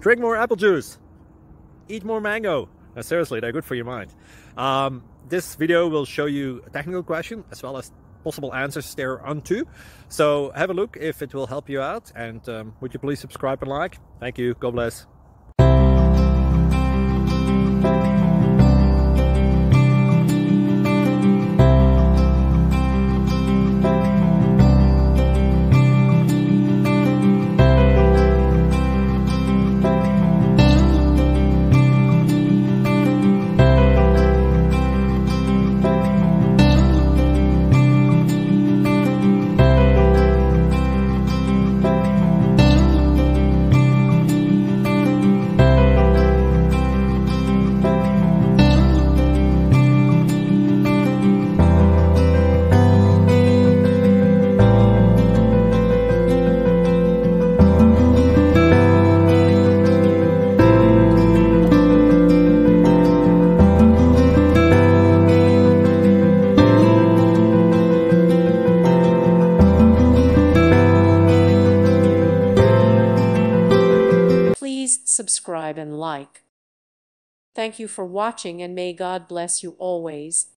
Drink more apple juice. Eat more mango. No, seriously, they're good for your mind. This video will show you a technical question as well as possible answers thereunto. So have a look if it will help you out, and would you please subscribe and like? Thank you. God bless. Please subscribe and like. Thank you for watching, and may God bless you always.